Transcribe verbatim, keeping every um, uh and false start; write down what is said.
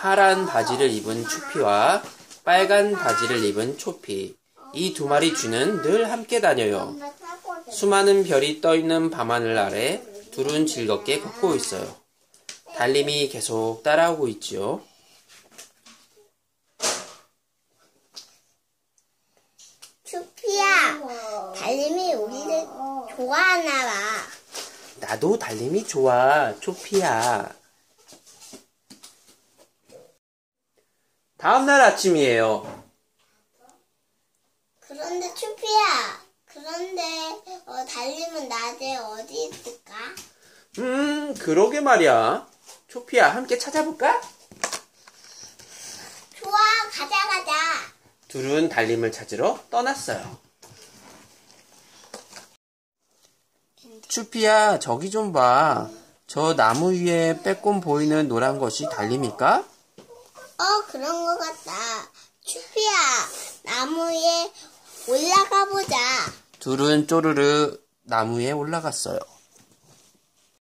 파란 바지를 입은 추피와 빨간 바지를 입은 초피. 이 두 마리 쥐는 늘 함께 다녀요. 수많은 별이 떠있는 밤하늘 아래 둘은 즐겁게 걷고 있어요. 달림이 계속 따라오고 있지요. 추피야, 달림이 우리를 좋아하나 봐. 나도 달림이 좋아, 초피야. 다음날 아침이에요. 그런데 추피야, 그런데 어, 달림은 낮에 어디 있을까? 음, 그러게 말이야. 초피야, 함께 찾아볼까? 좋아, 가자 가자. 둘은 달림을 찾으러 떠났어요. 추피야, 저기 좀 봐. 저 나무 위에 빼꼼 보이는 노란 것이 달림일까? 어, 그런 것 같다. 추피야, 나무에 올라가 보자. 둘은 쪼르르 나무에 올라갔어요.